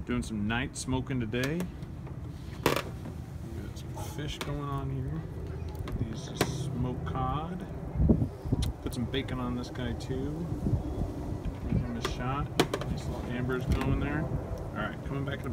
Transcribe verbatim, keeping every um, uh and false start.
Doing some night smoking today. We got some fish going on here. These are smoked cod. Put some bacon on this guy too. Give him a shot. Nice little amber's going there. All right, coming back in a